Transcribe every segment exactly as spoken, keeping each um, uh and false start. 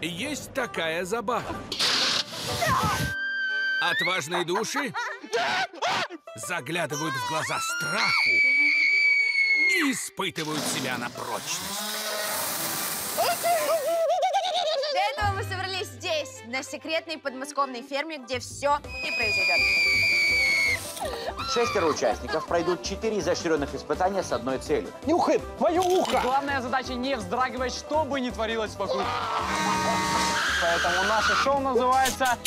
есть такая забава. Отважные души заглядывают в глаза страху и испытывают себя на прочность. Для этого мы собрались здесь, на секретной подмосковной ферме, где все и произойдет. Шестеро участников пройдут четыре изощренных испытания с одной целью. Нюхай мое ухо! Главная задача не вздрагивать, что бы ни творилось вокруг. Поэтому наше шоу называется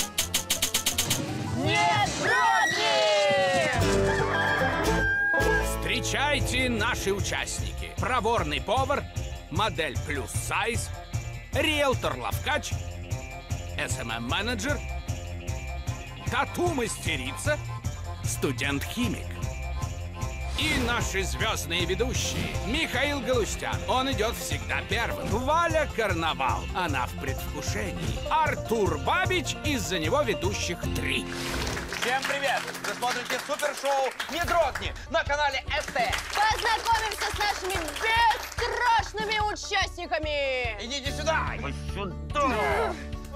«Не дрогни!». Встречайте наши участники. Проворный повар, модель плюс сайз, риэлтор-лавкач, эс эм эм-менеджер, тату-мастерица, студент-химик. И наши звездные ведущие. Михаил Галустян, он идет всегда первым. Валя Карнавал, она в предвкушении. Артур Бабич, из-за него ведущих три. Всем привет! Вы смотрите супершоу «Не дрогни» на канале эс тэ. Познакомимся с нашими бесстрашными участниками! Идите сюда! Сюда!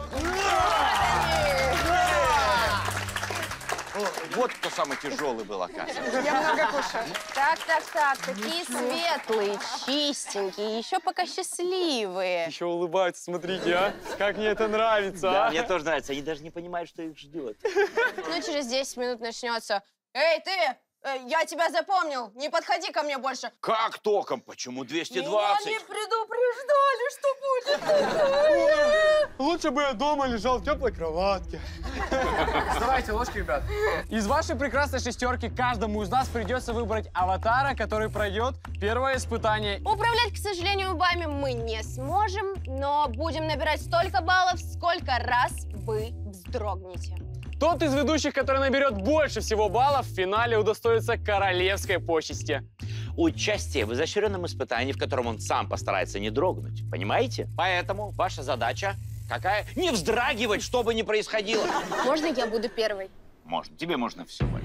Вот кто самый тяжелый был, оказывается. Я много кушаю. Так, так, так, такие светлые, чистенькие, еще пока счастливые. Еще улыбаются, смотрите, а? Как мне это нравится, Да, а? мне тоже нравится. Они даже не понимают, что их ждет. Ну, через десять минут начнется. Эй, ты! Э, я тебя запомнил! Не подходи ко мне больше! Как током? Почему двести Меня двадцать? не предупреждали, что будет. Лучше бы я дома лежал в теплой кроватке. Давайте ложки, ребят. Из вашей прекрасной шестерки каждому из нас придется выбрать аватара, который пройдет первое испытание. Управлять, к сожалению, вами мы не сможем, но будем набирать столько баллов, сколько раз вы вздрогнете. Тот из ведущих, который наберет больше всего баллов, в финале удостоится королевской почести. Участие в изощренном испытании, в котором он сам постарается не дрогнуть. Понимаете? Поэтому ваша задача какая? Не вздрагивать, что бы ни происходило. Можно я буду первой? Можно. Тебе можно все, Валя.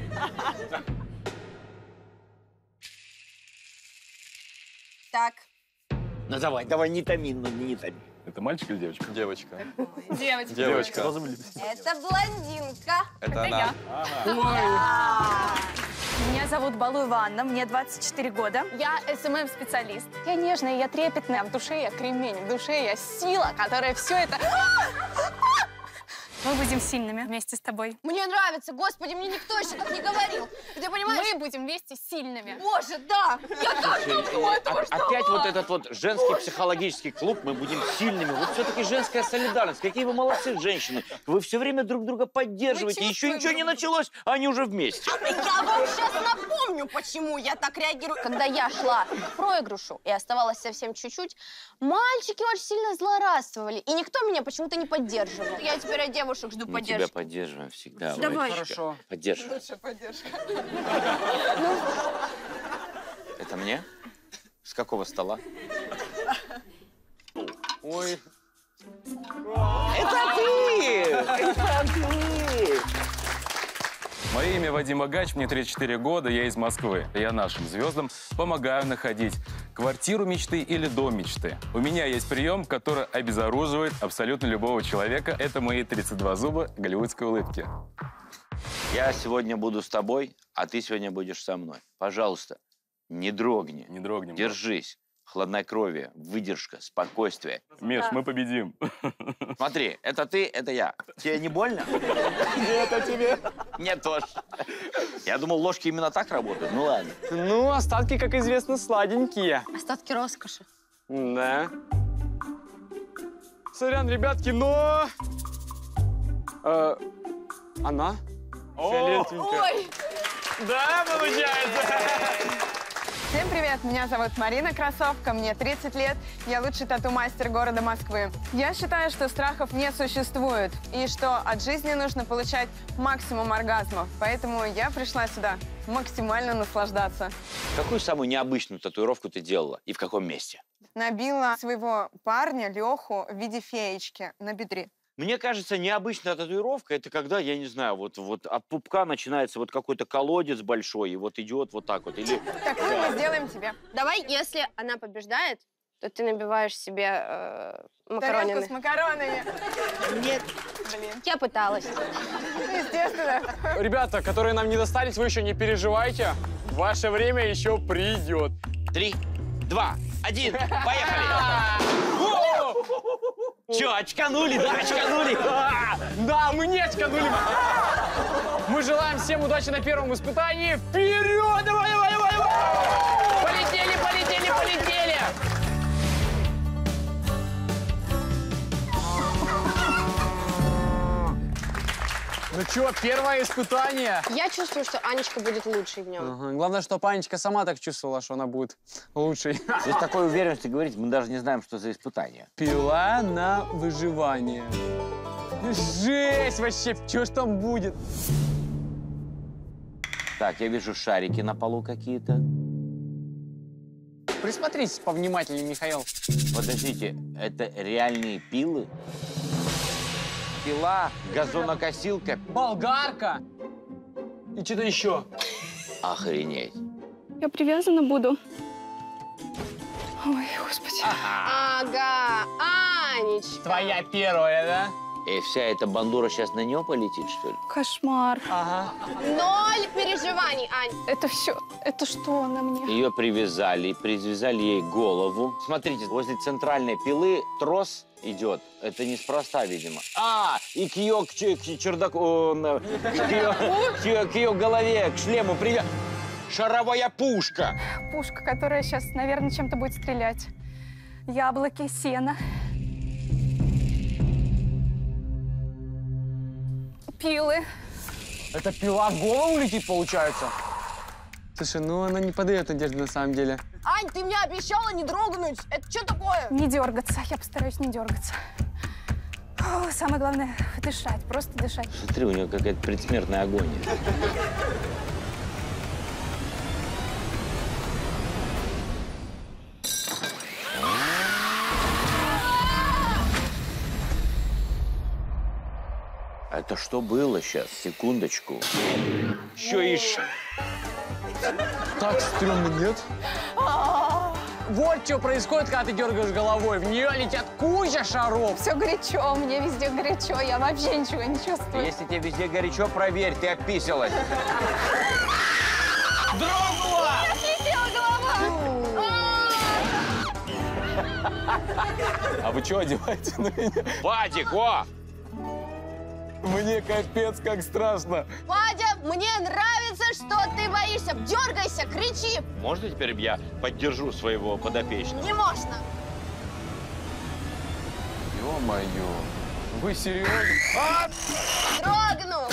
Так. Ну давай, давай, не томи, ну не томи. Это мальчик или девочка? Девочка. Девочка. Девочка. Это блондинка. Это она. Меня зовут Балу Ивановна, мне двадцать четыре года. Я эс эм эм-специалист. Я нежная, я трепетная, в душе я кремень, в душе я сила, которая все это... Мы будем сильными вместе с тобой. Мне нравится, господи, мне никто еще так не говорил. Ты понимаешь? Мы будем вместе сильными. Боже, да! Я так давно этого ждала. Опять вот этот вот женский психологический клуб, мы будем сильными. Вот все-таки женская солидарность. Какие вы молодцы, женщины. Вы все время друг друга поддерживаете. Еще ничего не началось, а они уже вместе. Я вам сейчас напомню, почему я так реагирую. Когда я шла к проигрышу и оставалось совсем чуть-чуть, мальчики очень сильно злорадствовали. И никто меня почему-то не поддерживал. Я теперь от девушек жду Мы поддержки. тебя поддерживаем всегда. Давай. Валечка. Хорошо. Поддерживаем. Лучшая поддержка. Это мне? С какого стола? Ой. Это ты! Это ты! Мое имя Вадим Агач, мне тридцать четыре года, я из Москвы. Я нашим звездам помогаю находить квартиру мечты или дом мечты. У меня есть прием, который обезоруживает абсолютно любого человека. Это мои тридцать два зуба голливудской улыбки. Я сегодня буду с тобой, а ты сегодня будешь со мной. Пожалуйста, не дрогни. Не дрогнем. Держись. Хладнокровие, выдержка, спокойствие. Миш, мы победим. Смотри, это ты, это я. Тебе не больно? Нет, а тебе? Мне тоже. Я думал, ложки именно так работают. Ну ладно. Ну, остатки, как известно, сладенькие. Остатки роскоши. Да. Сорян, ребятки, но... Э, она? Фиолетовенькая. Ой! Да, получается. Всем привет, меня зовут Марина Красовка, мне тридцать лет, я лучший тату-мастер города Москвы. Я считаю, что страхов не существует и что от жизни нужно получать максимум оргазмов, поэтому я пришла сюда максимально наслаждаться. Какую самую необычную татуировку ты делала и в каком месте? Набила своего парня Леху в виде феечки на бедре. Мне кажется, необычная татуировка — это когда, я не знаю, вот, вот от пупка начинается вот какой-то колодец большой, и вот идет вот так вот. Или... Так, ну мы сделаем тебе. Давай, если она побеждает, то ты набиваешь себе э, макаронины. Тарелку с макаронами. Нет. Блин. Я пыталась. Естественно. Ребята, которые нам не достались, вы еще не переживайте. Ваше время еще придет. Три, два, один, поехали! Че, очканули, да, очканули? Да, мы не очканули. Мы желаем всем удачи на первом испытании. Вперед! Давай, давай, давай, давай! Полетели, полетели, полетели! Ну что, первое испытание. Я чувствую, что Анечка будет лучшей в нем. Ага. Главное, что Анечка сама так чувствовала, что она будет лучшей. Вы с такой уверенностью говорите, мы даже не знаем, что за испытание. Пила на выживание. Жесть вообще, что ж там будет? Так, я вижу шарики на полу какие-то. Присмотритесь повнимательнее, Михаил. Подождите, это реальные пилы? Пила, газонокосилка. Болгарка. И что-то еще. Охренеть. Я привязана буду. Ой, господи. Ага, Анечка. Твоя первая, да? И вся эта бандура сейчас на нее полетит, что ли? Кошмар. Ага. Ноль переживаний, Ань. Это все, это что на мне? Ее привязали, привязали ей голову. Смотрите, возле центральной пилы трос идет. Это неспроста, видимо. А, и к ее, к, ч- к чердаку, э, к ее, к ее- к ее голове, к шлему привяз... Шаровая пушка. Пушка, которая сейчас, наверное, чем-то будет стрелять. Яблоки, сено. Пилы. Это пила в голову летит, получается? Слушай, ну она не подает надежды на самом деле. Ань, ты мне обещала не дрогнуть. Это что такое? Не дергаться. Я постараюсь не дергаться. О, самое главное — дышать, просто дышать. Смотри, у нее какая-то предсмертная агония. Это что было сейчас? Секундочку. Еще и ш... Так стрёмно, нет? Вот что происходит, когда ты дергаешь головой. В нее летят куча шаров. Все горячо, мне везде горячо, я вообще ничего не чувствую. Если тебе везде горячо, проверь, ты описалась. Дрогнула! Отлетела голова! А вы что одеваете на меня? Вадик, о! Мне капец как страшно. Вадя, мне нравится, что ты боишься. Дергайся, кричи. Можно теперь я поддержу своего подопечного? Не можно. Ё-моё. Вы серьезно? Дрогнул.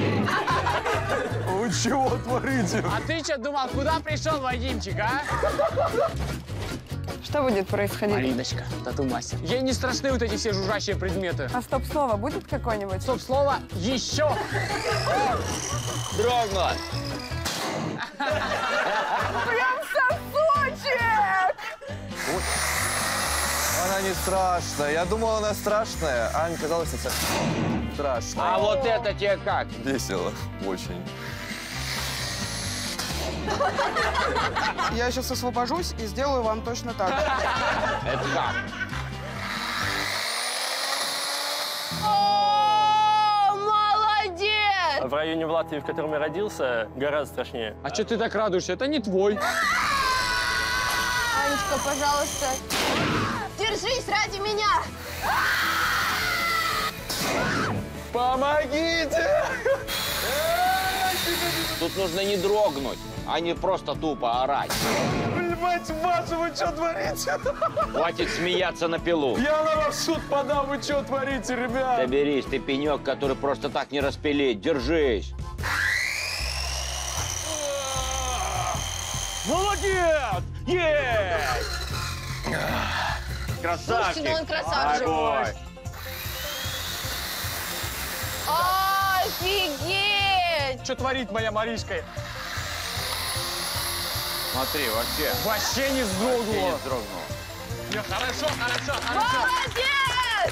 Вы чего творите? А ты что думал, куда пришел Вадимчик, а? Что будет происходить? Мариночка, тату-мастер. Ей не страшны вот эти все жужжащие предметы. А стоп-слово будет какое-нибудь? Стоп-слово еще. Дрогнула! Прям сосочек! Она не страшная. Я думал, она страшная. Ань казалось, это страшно. А вот это тебе как? Весело. Очень. Я сейчас освобожусь и сделаю вам точно так. Это как? О, молодец! В районе в Латвии, в котором я родился, гораздо страшнее. А что ты так радуешься? Это не твой. Анечка, пожалуйста, держись ради меня. Помогите! Тут нужно не дрогнуть, а не просто тупо орать. Мать вашу, вы что творите? Хватит смеяться на пилу. Я на вас в суд подам, вы что творите, ребят? Соберись, ты пенек, который просто так не распилить. Держись. Молодец! Есть! Красавчик! Слушайте, ну он красавчик. Огонь! Офигеть! Что творит моя Маришка? Смотри, вообще. Вообще не Вообще вздрогнула. не вздрогнула. Всё, Хорошо, хорошо, хорошо. Молодец!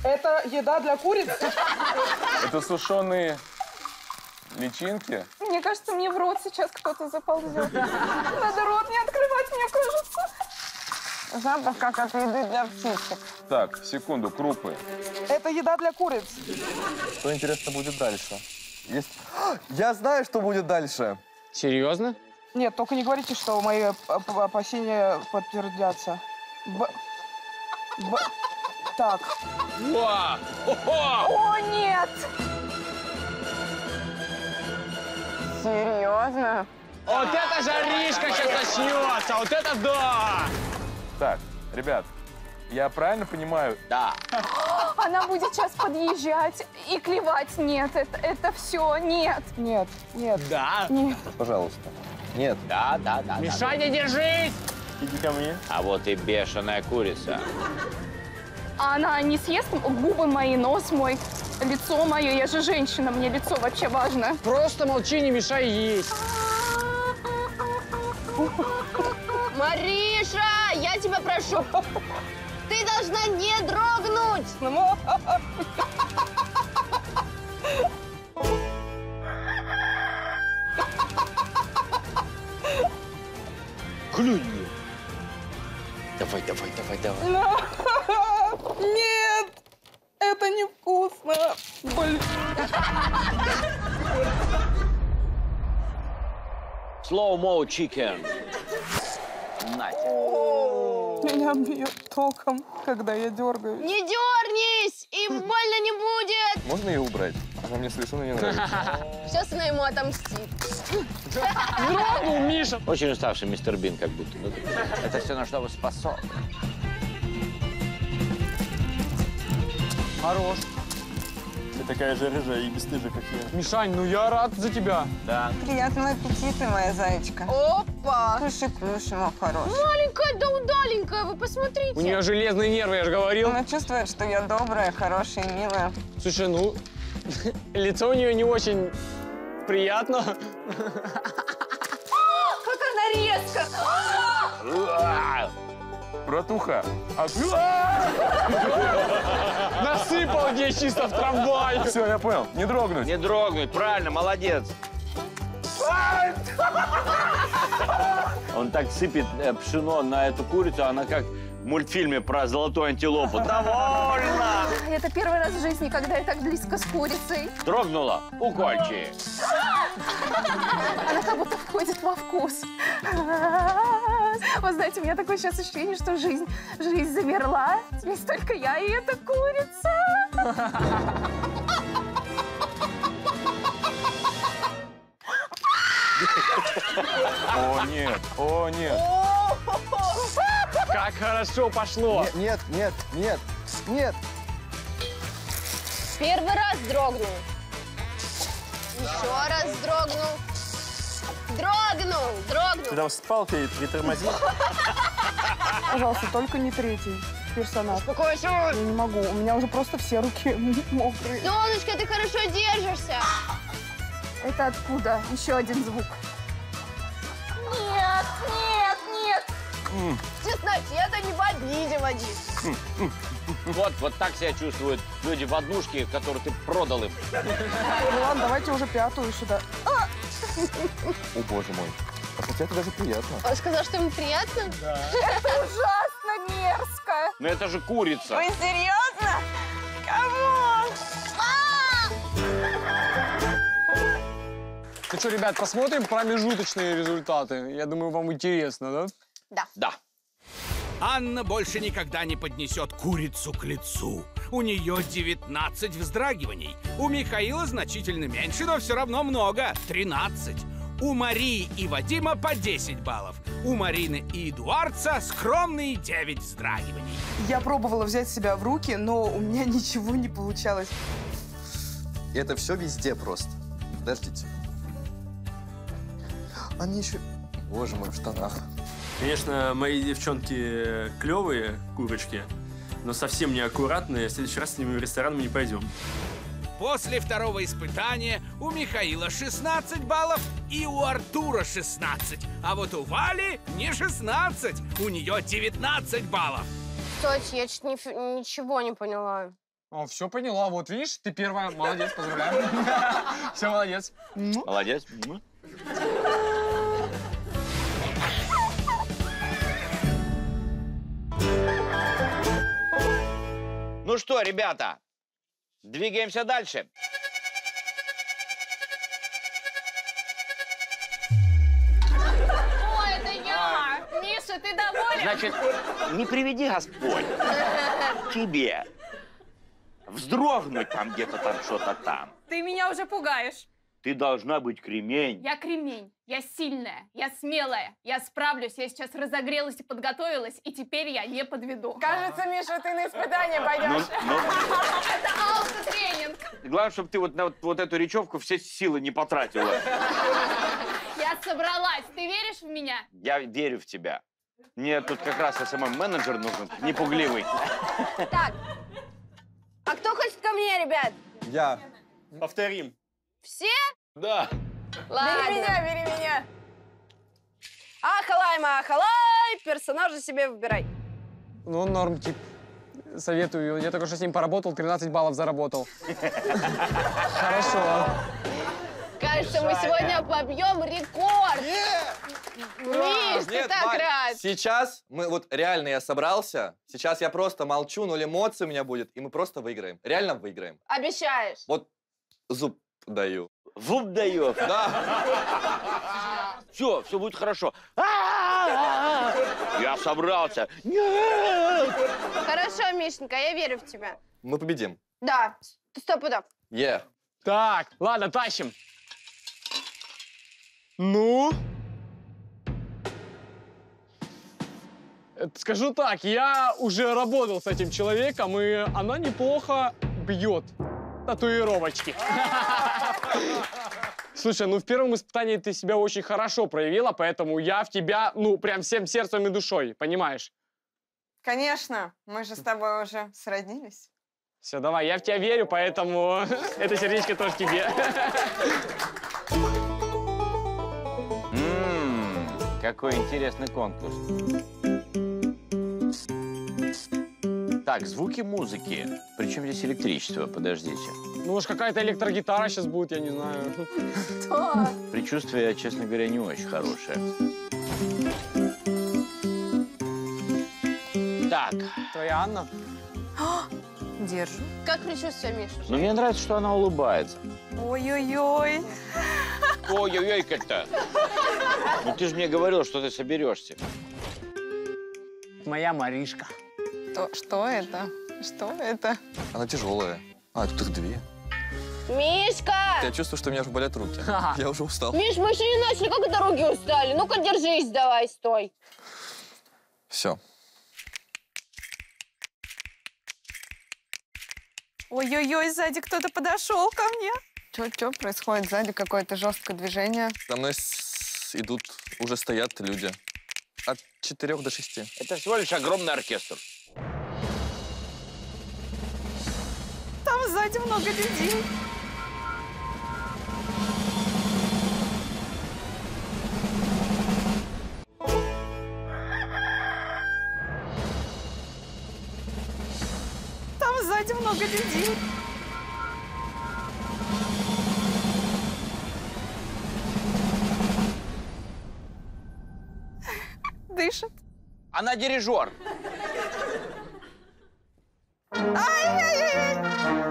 Это еда для куриц? Это сушеные личинки. Мне кажется, мне в рот сейчас кто-то заползет. Надо рот не открывать, мне кажется. Запах как от еды для птичек. Так, секунду, крупы. Это еда для куриц. Что интересно будет дальше? Есть... Я знаю, что будет дальше. Серьезно? Нет, только не говорите, что мои оп- опасения подтвердятся. Б... Б... Так. Вау! О, нет! Серьезно? Вот это жаришка сейчас начнется! Вот это да! Так, ребят, я правильно понимаю? Да. Она будет сейчас подъезжать и клевать. Нет, это, это все, нет. Нет, нет. Да? Нет. Пожалуйста. Нет. Да, да, да. Мишаня, держись! Иди ко мне. А вот и бешеная курица. А она не съест губы мои, нос мой, лицо мое? Я же женщина, мне лицо вообще важно. Просто молчи, не мешай есть. Мариша, я тебя прошу, ты должна не дрогнуть. Клюнь. Давай, давай, давай, давай. Нет, это невкусно. Блин. Slow-mo chicken. Нате. Меня бьет током, когда я дергаюсь. Не дернись, им больно не будет. Можно ее убрать? Она мне совершенно не нравится. Сейчас она ему отомстит. Дрогнул, Миша! Очень уставший мистер Бин, как будто. Это все на что вы способны. Хорош. Ты такая же рыжая и бесстыжая, как я. Мишань, ну я рад за тебя. Да. Приятного аппетита, моя зайчка. Опа. Кушай, кушай, мой хороший. Маленькая да удаленькая, вы посмотрите. У нее железные нервы, я же говорил. Она чувствует, что я добрая, хорошая, милая. Слушай, ну, лицо у нее не очень приятно. Как она резко! Братуха, а... Насыпал здесь чисто в трамвай. Все, я понял, не дрогнуть. Не дрогнуть, правильно, молодец. Он так сыпет э, пшено на эту курицу, она как в мультфильме про золотую антилопу. Довольно! Это первый раз в жизни, когда я так близко с курицей. Дрогнула? Укольчи. Она как будто входит во вкус. Вы знаете, у меня такое сейчас ощущение, что жизнь, жизнь замерла. Есть только я и эта курица. О, нет, о, нет. Как хорошо пошло. Нет, нет, нет, нет. Первый раз дрогнул. Еще раз дрогнул. Дрогнул, дрогнул. Ты там с палкой притормози. Пожалуйста, только не третий персонаж. Успокойся. Я не могу, у меня уже просто все руки мокрые. Солнышко, ты хорошо держишься. Это откуда? Еще один звук. Нет, нет, нет. В тесноте это не в обиде водить. Вот, вот так себя чувствуют люди в однушке, которые ты продал им. Ну ладно, давайте уже пятую сюда. О, боже мой. А хотя это даже приятно. Он сказал, что ему приятно? Это ужасно мерзко. Но это же курица. Вы серьезно? Камон! Ну что, ребят, посмотрим промежуточные результаты. Я думаю, вам интересно, да? Да. Да. Анна больше никогда не поднесет курицу к лицу. У нее девятнадцать вздрагиваний. У Михаила значительно меньше, но все равно много. тринадцать. У Марии и Вадима по десять баллов. У Марины и Эдуарда скромные девять вздрагиваний. Я пробовала взять себя в руки, но у меня ничего не получалось. И это все везде просто. Подождите. Они еще... Боже мой, в штанах. Конечно, мои девчонки клевые курочки, но совсем неаккуратные. В следующий раз с ними в ресторан мы не пойдем. После второго испытания у Михаила шестнадцать баллов и у Артура шестнадцать. А вот у Вали не шестнадцать, у нее девятнадцать баллов. Кстати, я чуть не, ничего не поняла. О, все поняла. Вот видишь, ты первая. Молодец, поздравляю. Все, молодец. Молодец. Ну что, ребята, двигаемся дальше. О, это я! Миша, ты доволен? Значит, не приведи Господь тебе вздрогнуть там где-то там что-то там. Ты меня уже пугаешь. Ты должна быть кремень. Я кремень, я сильная, я смелая, я справлюсь, я сейчас разогрелась и подготовилась, и теперь я не подведу. Кажется, Миша, ты на испытание пойдешь. Ну, ну. Это аутотренинг. Главное, чтобы ты вот на вот, вот эту речевку все силы не потратила. Я собралась. Ты веришь в меня? Я верю в тебя. Мне тут как раз эс эм эм-менеджер нужен, непугливый. Так, а кто хочет ко мне, ребят? Я. Повторим. Все? Да. Ладно. Бери меня, бери меня. Ахалай, махалай, персонажа себе выбирай. Ну, норм, тип. Советую. Я только что с ним поработал, тринадцать баллов заработал. Хорошо. Кажется, мы сегодня побьем рекорд. Миш, ты Нет, так Вань, рад. сейчас мы вот реально я собрался. Сейчас я просто молчу, ноль эмоций у меня будет, и мы просто выиграем. Реально выиграем. Обещаешь? Вот зуб даю. Зуб даешь? Да. Все, все будет хорошо. Я собрался. Нет! Хорошо, Мишенька, я верю в тебя. Мы победим. Да, сто пудов. Е. Так, ладно, тащим. Ну? Скажу так, я уже работал с этим человеком, и она неплохо бьет татуировочки. Слушай, ну в первом испытании ты себя очень хорошо проявила, поэтому я в тебя, ну, прям всем сердцем и душой, понимаешь? Конечно, мы же с тобой уже сроднились. Все, давай, я в тебя верю, поэтому это сердечко тоже тебе. Ммм, какой интересный конкурс. Так, звуки музыки. Причем здесь электричество? Подождите. Ну, уж какая-то электрогитара сейчас будет, я не знаю. Что? Предчувствие, честно говоря, не очень хорошее. Так. Твоя Анна? Держу. Как предчувствие, Миша? Ну, мне нравится, что она улыбается. Ой-ой-ой. Ой-ой-ой, как-то. Ну, ты же мне говорил, что ты соберешься. Моя Маришка. Что, что это? Что это? Она тяжелая. А, тут их две. Мишка! Я чувствую, что у меня уже болят руки. Я уже устал. Миш, мы еще не начали, как это руки устали? Ну-ка, держись давай, стой. Все. Ой-ой-ой, сзади кто-то подошел ко мне. Что происходит сзади? Какое-то жесткое движение. За мной с- идут, уже стоят люди. От четырех до шести. Это всего лишь огромный оркестр. Там сзади много людей. Там сзади много людей. Дышит. Она дирижер. Ай-яй-яй!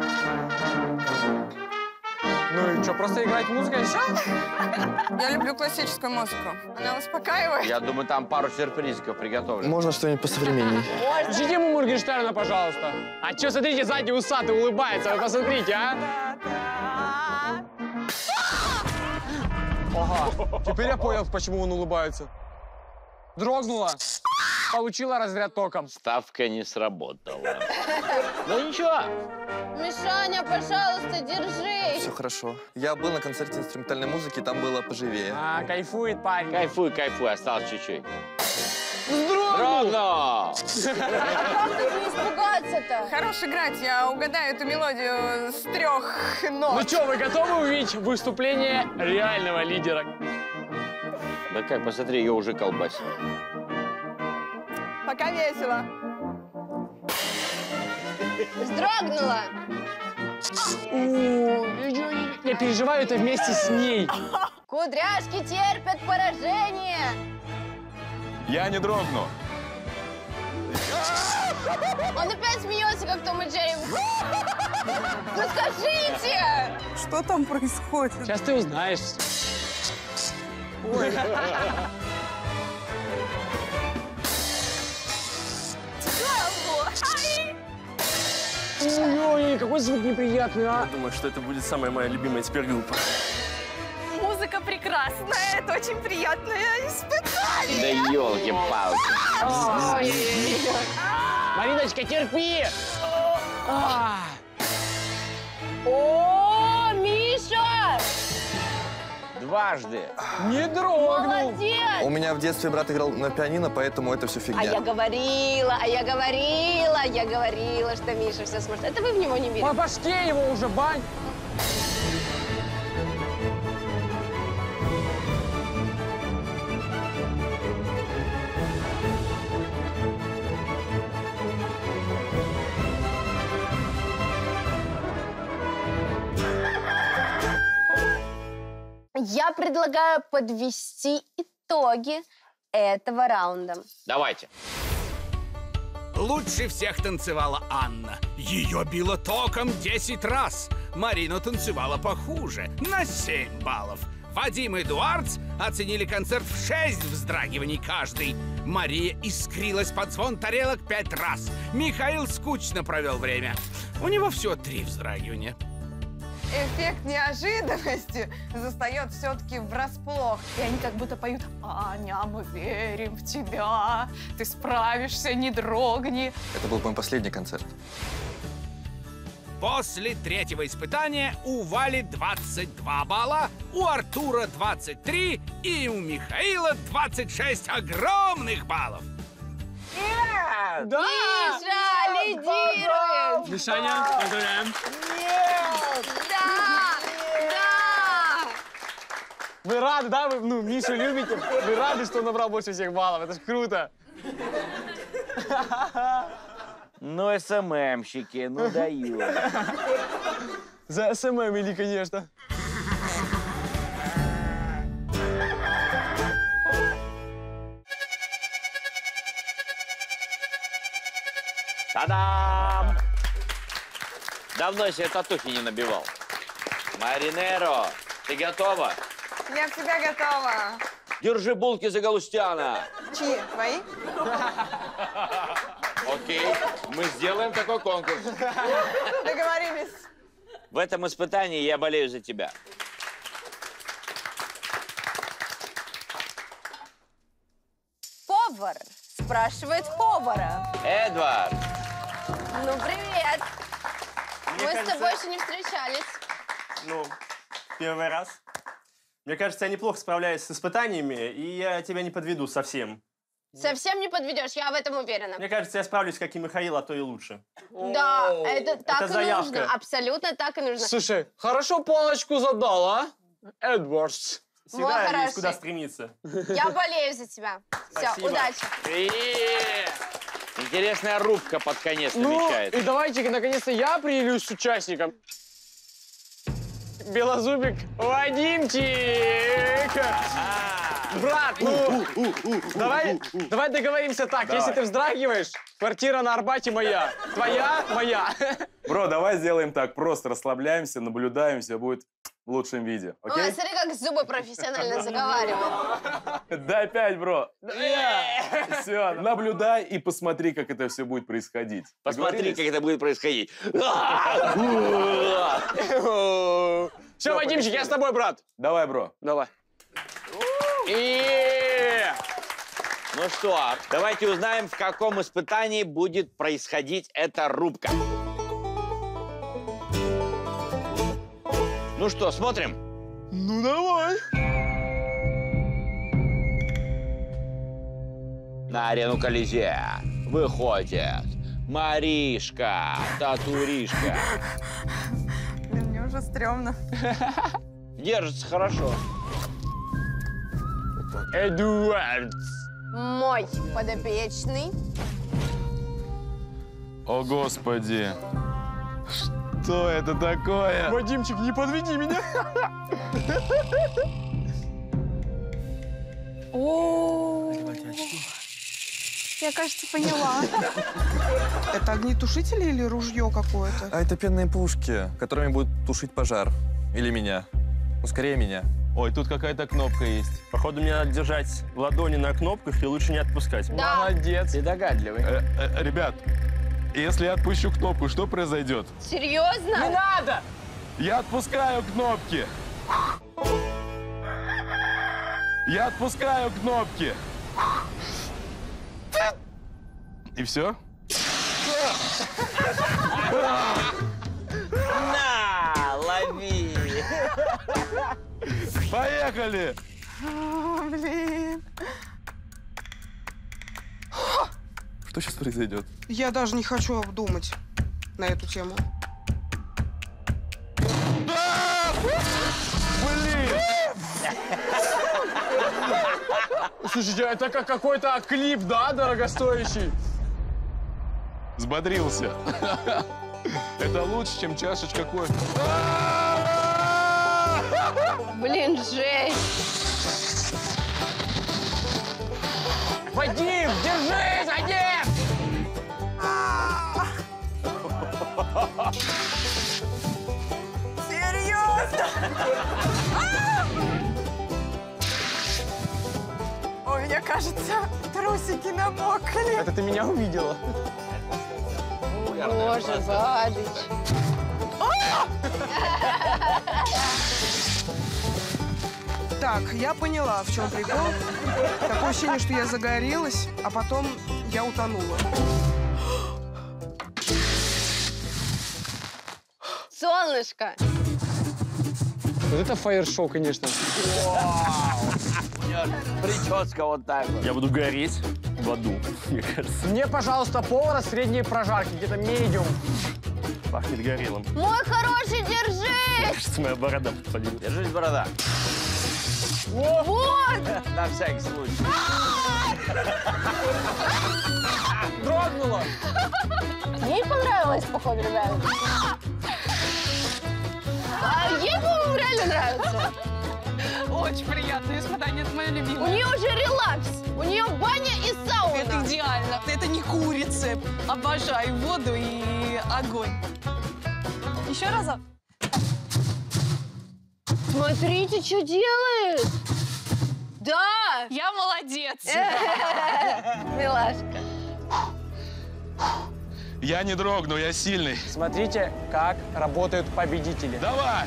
Ну и что, просто играть музыку и все? Я люблю классическую музыку. Она успокаивает. Я думаю, там пару сюрпризиков приготовлено. Можно что-нибудь посовременней? Включите ему Моргенштерна, пожалуйста. А что, смотрите, сзади усатый улыбается, вы посмотрите, а? Ага, теперь я понял, почему он улыбается. Дрогнула, получила разряд током. Ставка не сработала. Ну ничего. Мишаня, пожалуйста, держись. Все хорошо. Я был на концерте инструментальной музыки, там было поживее. А, кайфует парень. Кайфуй, кайфуй, осталось чуть-чуть. Дрогнул! Дрогнул! Как тут не испугаться-то? Хорош играть, я угадаю эту мелодию с трех нот. Ну что, вы готовы увидеть выступление реального лидера? Да как, посмотри, ее уже колбасит. Пока весело. Вздрогнула. Я переживаю это вместе с ней. Кудряшки терпят поражение. Я не дрогну. Он опять смеется, как Том и Джерри. Ну скажите! Что там происходит? Сейчас ты узнаешь. Ой. Ой, какой звук неприятный, а? Я думаю, что это будет самая моя любимая теперь группа. Музыка прекрасная, это очень приятное испытание. Да елки-палки. Мариночка, терпи! О, Миша! Дважды. Не дрогнул. Молодец! У меня в детстве брат играл на пианино, поэтому это все А фигня. я говорила, а я говорила, я говорила, что Миша все сможет. Это вы в него не верите. По башке его уже, бань. Я предлагаю подвести итоги этого раунда. Давайте. Лучше всех танцевала Анна. Ее било током десять раз. Марина танцевала похуже, на семь баллов. Вадим и Эдуардс оценили концерт в шесть вздрагиваний каждый. Мария искрилась под звон тарелок пять раз. Михаил скучно провел время. У него всего три вздрагивания. Эффект неожиданности застает все-таки врасплох. И они как будто поют: Аня, мы верим в тебя, ты справишься, не дрогни. Это был мой последний концерт. После третьего испытания у Вали двадцать два балла, у Артура двадцать три и у Михаила двадцать шесть огромных баллов. Да! Миша лидирует! Мишаня, поздравляем. Да! Да! Вы рады, да? Вы, ну, Мишу любите? Вы рады, что он набрал больше всех баллов? Это ж круто. Ну, СММщики, ну дают. За СММ или, конечно. Та-дам! Давно себе татухи не набивал. Маринеро, ты готова? Я всегда готова. Держи булки за Галустяна. Чьи? Твои? Окей, мы сделаем такой конкурс. Договорились. В этом испытании я болею за тебя. Повар спрашивает повара. Эдвард. Ну, привет. Мне Мы кажется- с тобой еще не встречались. Ну, первый раз. Мне кажется, я неплохо справляюсь с испытаниями, и я тебя не подведу совсем. Совсем не подведешь, я в этом уверена. Мне кажется, я справлюсь, как и Михаил, а то и лучше. Да, это так Это и заявка. нужно. Абсолютно так и нужно. Слушай, хорошо палочку задал, а? Эдвардс. Мой Всегда есть хороший. куда стремиться. Я болею за тебя. Все, Спасибо. удачи. Э-э-э. Интересная рубка под конец Ну, намечается. и давайте наконец-то я определюсь с участником. Белозубик Вадимчик! Брат, ну, давай, давай договоримся так. Давай. Если ты вздрагиваешь, квартира на Арбате моя. Твоя, моя. Бро, давай сделаем так. Просто расслабляемся, наблюдаем, все будет в лучшем виде. Ой, Окей? смотри, как зубы профессионально заговаривают. Дай пять, бро. Все, наблюдай и посмотри, как это все будет происходить. Посмотри, как это будет происходить. Все, Вадимчик, я с тобой, брат. Давай, бро. Давай. И... Ну что, давайте узнаем, в каком испытании будет происходить эта рубка. Ну что, смотрим? Ну, давай. На арену Колизея выходит Маришка, татуришка. Блин, мне уже стрёмно. Держится хорошо. Эдуард. Мой подопечный. О, Господи. Что это такое? Вадимчик, не подведи меня. О, я, кажется, поняла. Это огнетушители или ружье какое-то? А это пенные пушки, которыми будут тушить пожар. Или меня. Ну, скорее меня. Ой, тут какая-то кнопка есть. Походу, мне надо держать ладони на кнопках и лучше не отпускать. Да. Молодец. Ты догадливый. Э, э, ребят, если я отпущу кнопку, что произойдет? Серьезно? Не надо! Я отпускаю кнопки. Я отпускаю кнопки. И все? На, лови! Поехали! О, блин. Что сейчас произойдет? Я даже не хочу думать на эту тему. Слушайте, это как какой-то клип, да, дорогостоящий? Взбодрился. Это лучше, чем чашечка кофе. Блин, жесть. Вадим, держись, Вадим! Серьезно? Ой, мне кажется, трусики намокли. Это ты меня увидела. Боже, Вадыч. Так, я поняла, в чем прикол. Такое ощущение, что я загорелась, а потом я утонула. Солнышко. Вот это фаер-шоу, конечно. Прическа вот так вот. Я буду гореть в аду, мне кажется. Мне, пожалуйста, повара средней прожарки, где-то медиум. Пахнет горелым. Мой хороший, держись! Кажется, моя борода подпалилась. Держись, борода. Вот! На всякий случай. Дрогнула. Ей понравилось, походу, ребят. А ей, по-моему, реально нравится. Очень приятное испытание, это мое У любимое. нее уже релакс. У нее баня и сауна. Это идеально. Это не курица. Обожаю воду и огонь. Еще разок. Смотрите, что делает. Да. Я молодец. Милашка. Я не дрогну, я сильный. Смотрите, как работают победители. Давай!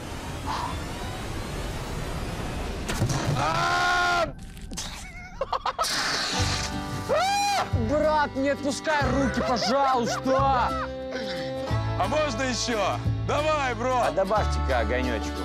Брат, не отпускай руки, пожалуйста! А можно еще? Давай, бро! А добавьте-ка огонечку.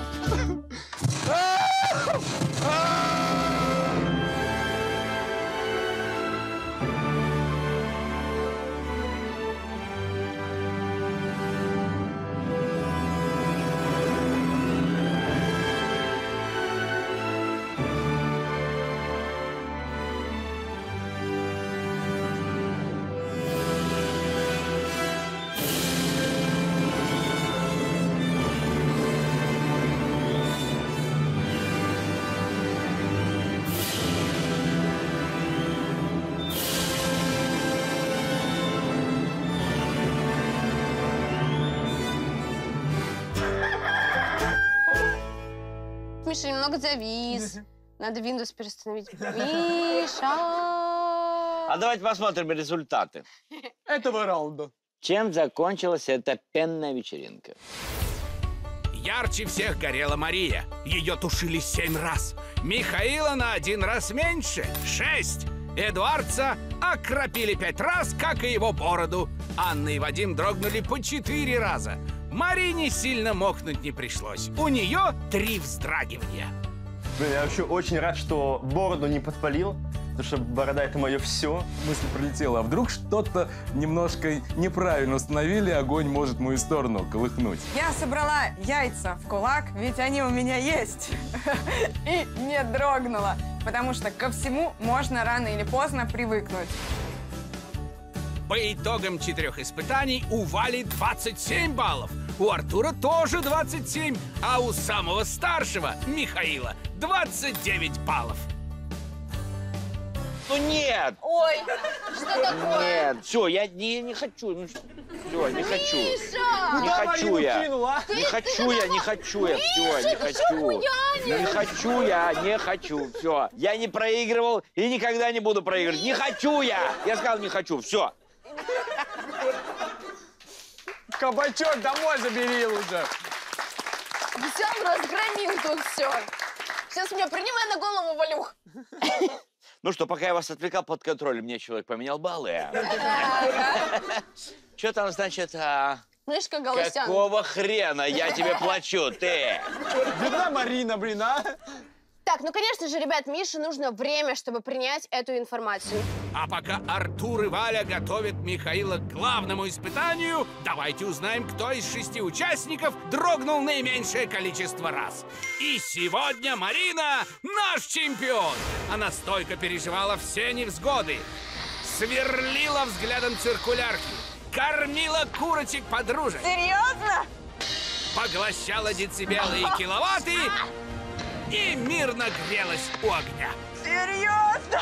Миша немного завис. Надо Windows переустановить. Миша! А давайте посмотрим результаты. Этого раунда. Чем закончилась эта пенная вечеринка? Ярче всех горела Мария. Ее тушили семь раз. Михаила на один раз меньше – шесть. Эдуардса окропили пять раз, как и его бороду. Анна и Вадим дрогнули по четыре раза. Марине сильно мокнуть не пришлось. У нее три вздрагивания. Блин, я вообще очень рад, что бороду не подпалил, потому что борода — это мое все. Мысль пролетела. А вдруг что-то немножко неправильно установили, огонь может в мою сторону колыхнуть. Я собрала яйца в кулак, ведь они у меня есть. И не дрогнула, потому что ко всему можно рано или поздно привыкнуть. По итогам четырех испытаний у Вали двадцать семь баллов, у Артура тоже двадцать семь, а у самого старшего, Михаила, двадцать девять баллов. Ну нет! Ой, что такое? Нет, все, я не, не хочу. Ну, все, не хочу. Миша! Не хочу я. Кинул, а? Не хочу я, не хочу я. Все, не хочу. Не хочу я, не хочу. Все. Я не проигрывал и никогда не буду проигрывать. Не хочу я. Я сказал, не хочу. Все. Кабачок домой забери уже. Взял, разгромил тут все. Сейчас меня принимай на голову, Валюх. Ну что, пока я вас отвлекал под контроль, мне человек поменял баллы. Что там, значит, а... Мишка Галустян. Какого хрена я тебе плачу, ты? Бедна Марина, блин, а? Так, ну, конечно же, ребят, Мише нужно время, чтобы принять эту информацию. А пока Артур и Валя готовят Михаила к главному испытанию, давайте узнаем, кто из шести участников дрогнул наименьшее количество раз. И сегодня Марина наш чемпион. Она стойко переживала все невзгоды, сверлила взглядом циркулярки, кормила курочек-подружек. Серьезно? Поглощала децибелы и киловатты и мирно грелась у огня. Серьезно?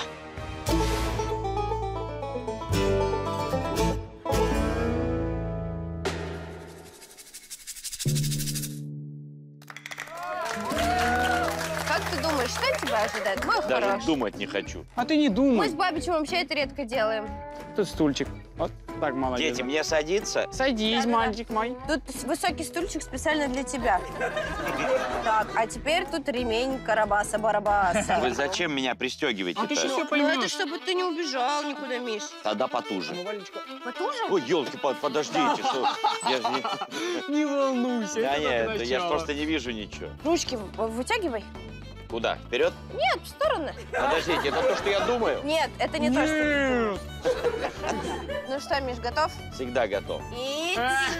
Как ты думаешь, что тебя ожидает, мой Даже хороший? думать не хочу. А ты не думай. Мы с Бабичем вообще это редко делаем. Тут стульчик. Вот так, молодец. Дети, мне садиться? Садись, мальчик мой. Тут высокий стульчик специально для тебя. Так, а теперь тут ремень Карабаса-Барабаса. Вы зачем меня пристегиваете? А ты сейчас все Ну, поймешь. это чтобы ты не убежал никуда, Миш. Тогда потуже. Потуже? Ой, елки, подождите, что... Я же не... Не волнуйся. Да это нет, только да я ж начало. просто не вижу ничего. Ручки в- вытягивай. Куда? Вперед? Нет, в стороны. Подождите, это то, что я думаю? Нет, это не то, что... Нет. Ну что, Миш, готов? Всегда готов. И...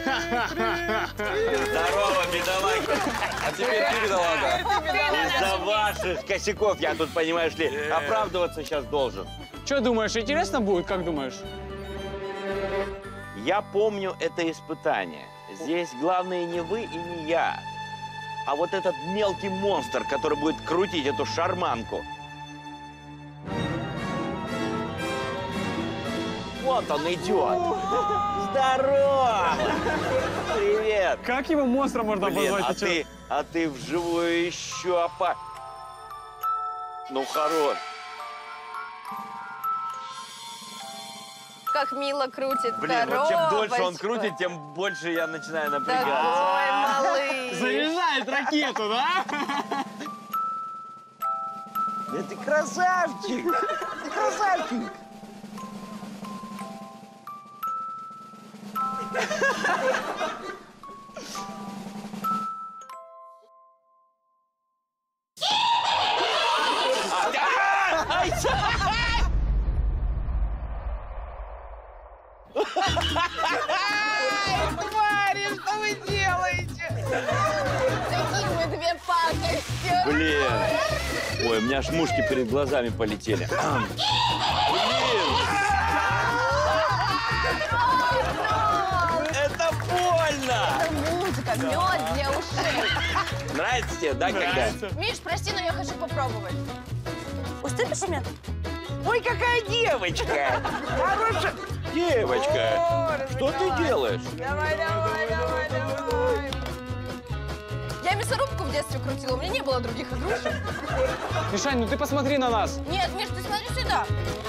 Здорово, бедолаги. А теперь ты, бедолага. Из-за ваших косяков я тут, понимаешь ли, оправдываться сейчас должен. Что думаешь, интересно будет, как думаешь? Я помню это испытание. Здесь главное не вы и не я, а вот этот мелкий монстр, который будет крутить эту шарманку. Вот он идет. Здорово! Привет! Как его монстра можно Блин, обозвать? а ты, а ты вживую еще опа... Ну, хорош. Как мило крутит Блин, вот чем дольше он коробочку. крутит, тем больше я начинаю напрягаться. Такой малыш. Заряжает ракету, да? Да ты красавчик! Ты красавчик! Твари, что вы делаете? Такие мы две пакости. Блин! Ой, у меня аж мушки перед глазами полетели. Ам. Блин! Это больно! Это музыка, мед для ушей. Нравится тебе, да, когда? Миш, прости, но я хочу попробовать. Уступишь мед? Ой, какая девочка! Хорошая девочка! Что ты делаешь? Давай, давай, давай, давай. Я мясорубку в детстве крутила, у меня не было других игрушек. Мишань, ну ты посмотри на нас. Нет, Миш, ты смотри сюда.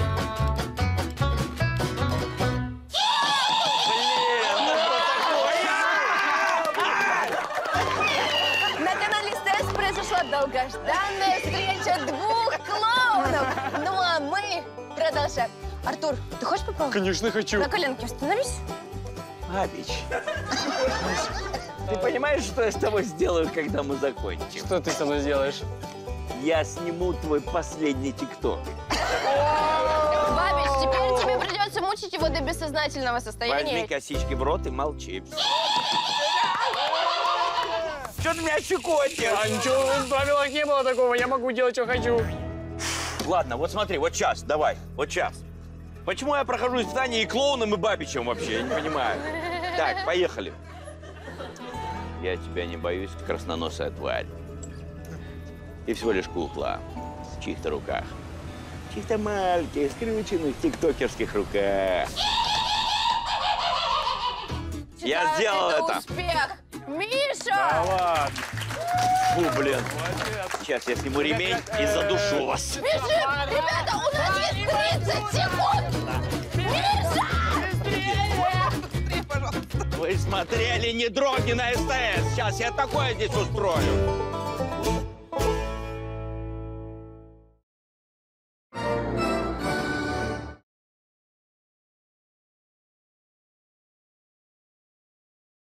На канале СТС произошла долгожданная встреча двух клоунов. Ну а мы продолжаем. Артур, ты хочешь попробовать? Конечно, хочу. На коленке становись. Бабич, ты понимаешь, что я с тобой сделаю, когда мы закончим? Что ты со мной сделаешь? Я сниму твой последний тикток. Бабич, теперь тебе придется мучить его до бессознательного состояния. Возьми косички в рот и молчи. Что ты меня щекотишь? А ничего, в правилах не было такого, я могу делать, что хочу. Ладно, вот смотри, вот сейчас, давай, вот сейчас. Почему я прохожу испытание и клоуном, и Бабичем вообще? Я не понимаю. Так, поехали. Я тебя не боюсь, красноносая тварь. Ты всего лишь кукла в чьих-то руках. В чьих-то маленьких, скрюченных тиктокерских руках. Я сделал это. Успех! Миша! Да ладно. Фу, блин. Сейчас я сниму ремень и задушу вас. Бежим! Ребята, у нас есть тридцать секунд! Миша! Вы смотрели «Не дрогни» на СТС. Сейчас я такое здесь устрою.